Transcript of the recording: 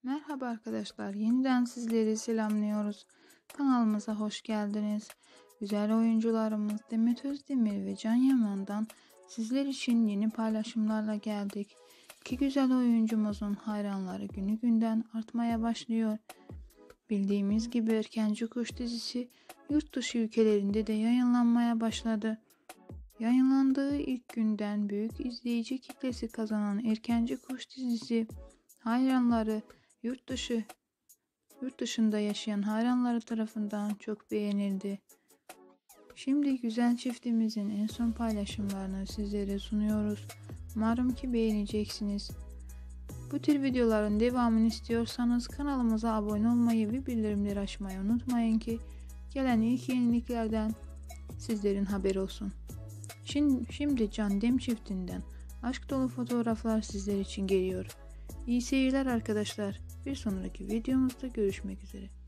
Merhaba arkadaşlar, yeniden sizleri selamlıyoruz. Kanalımıza hoş geldiniz. Güzel oyuncularımız Demet Özdemir ve Can Yaman'dan sizler için yeni paylaşımlarla geldik. İki güzel oyuncumuzun hayranları günü günden artmaya başlıyor. Bildiğimiz gibi Erkenci Kuş dizisi yurt dışı ülkelerinde de yayınlanmaya başladı. Yayınlandığı ilk günden büyük izleyici kitlesi kazanan Erkenci Kuş dizisi hayranları yurt dışında yaşayan hayranları tarafından çok beğenildi. Şimdi güzel çiftimizin en son paylaşımlarını sizlere sunuyoruz. Umarım ki beğeneceksiniz. Bu tür videoların devamını istiyorsanız kanalımıza abone olmayı ve bildirimleri açmayı unutmayın ki gelen ilk yeniliklerden sizlerin haberi olsun. Şimdi Can Dem çiftinden aşk dolu fotoğraflar sizler için geliyor. İyi seyirler arkadaşlar. Bir sonraki videomuzda görüşmek üzere.